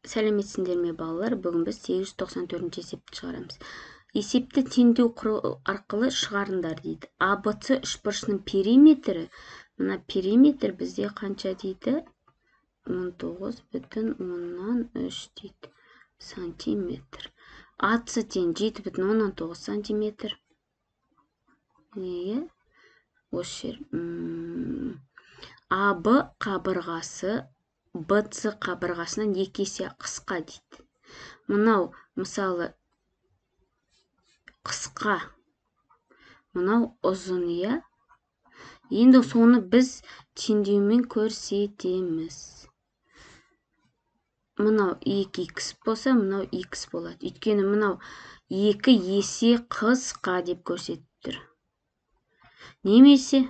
Сәлеметсіңдер ме балалар? Бүгін біз 894 есепті шығарамыз. Есепті теңдеу арқылы шығарындар дейді. АБЦ үшбұрышының периметрі, мына периметр бізде қанша дейді? 19,3 дейді сантиметр. АЦ тең 7,9 сантиметр. Неге? Осы жер. АБ қабырғасы БЦ қабырғасынан 2 есе қысқа дейді. Мынау, мысалы, қысқа, мынау ұзын, иә? Енді соны біз теңдеумен көрсетеміз. Мынау 2х болса, мынау х болады. Өйткені мынау 2 есе қысқа деп көрсетіп тұр. Немесе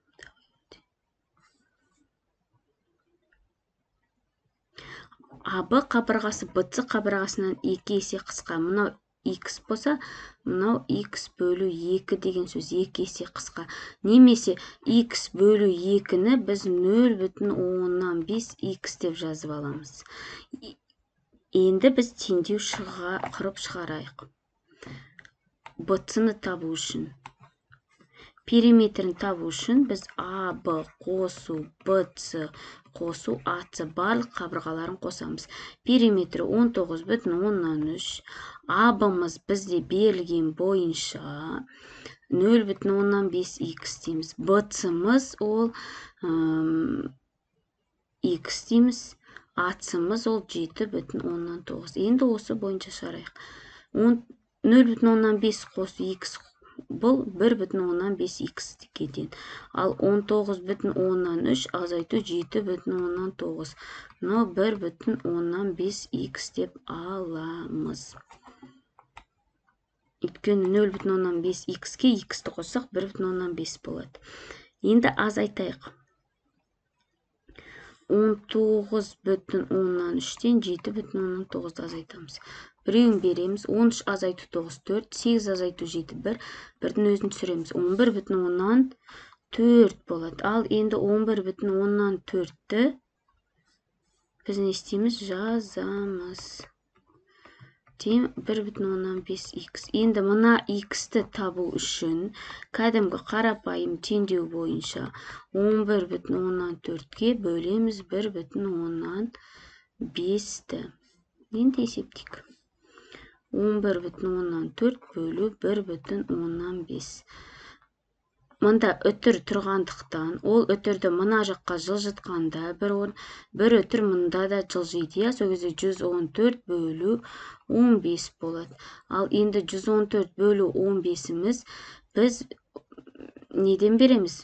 АБ қабырғасы БЦ қабырғасынан 2 есе қысқа. Мынау х болса, мынау х бөлу 2 деген сөз 2 есе қысқа. Немесе х бөлу 2-ні біз 0,15 х деп жазып аламыз. Енді біз теңдеу құрып шығарайық. БЦ-ны табу үшін. Периметрін табу үшін біз АБ қосу, БЦ қосу, АЦ барлық қабырғаларын қосамыз. Периметрі 19,3. АБ-мыз бізде берілген бойынша 0,15 х дейміз. БЦ-мыз ол х дейміз. АЦ-мыз ол 7,9. Енді осы бойынша шығарайық. 0,15 қосу х бұл 1,15 х деген. Ал 19,3 азайту 7,9. Мынау 1,15 х деп аламыз. Өйткені 0,15 х-ке х-ті қоссақ 1,15 болады. Енді азайтайық. 19,3-тен 7,9 азайтамыз. Біреуін береміз. 13 азайту 9, 4, 8 азайту 7, 1. Бірдің өзін түсіреміз. 11,4 болады. Ал енді 11,4-ті біз не істейміз? Жазамыз. 1,15 х. Енді мына х-ті табу үшін кәдімгі қарапайым теңдеу бойынша 11,4-ке бөлеміз 1,15-ті. Енді есептейік. 11,4 бөлу 1,15. Мұнда үтір тұрғандықтан, ол үтірді мұна жаққа жылжытқанда бір үтір мұнда да жылжиды. Сол кезде 114 бөлу 15 болады. Ал енді 114 бөлу 15-іміз біз неден береміз?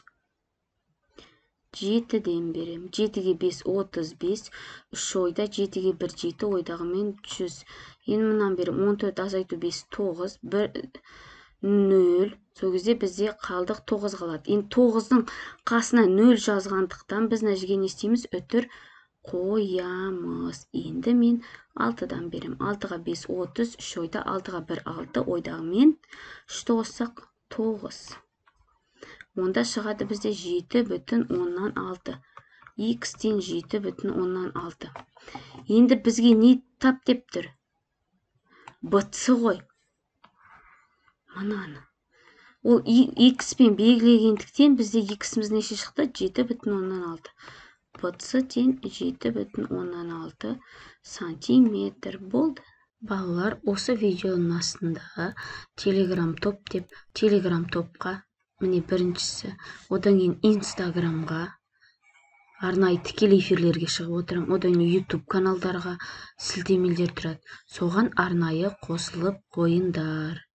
7-ден берем. 7-ге 5, 35. 3 ойда, 7-ге 1, 7 ойдағымен 100. Енді мұнан берем. 14 азайту 5, 9, 0. Сол кезде бізде қалдық 9 қалады. Енді 9-дың қасына 0 жазғандықтан біз мына жерге не істейміз? Үтір қоямыз. Енді мен 6-дан берем. 6-ға 5, 30. 3 ойда, 6-ға 1, 6. Ойдағымен 3-ті қоссақ 9. Онда шығады бізде 7,6. Х-тен 7,6. Енді бізге не тап деп тұр? БЦ ғой. Мұнаны. Ол х-пен белгілегендіктен бізде х-міз неше шықты? 7,6. БЦ тең 7,6 сантиметр болды. Балалар, осы видеоның астында телеграм топ деп, телеграм топқа, міне біріншісі, одан кейін инстаграмға, арнайы тікелей эфирлерге шығып отырам, одан кейін YouTube каналдарға сілтемелер тұрады. Соған арнайы қосылып қойындар.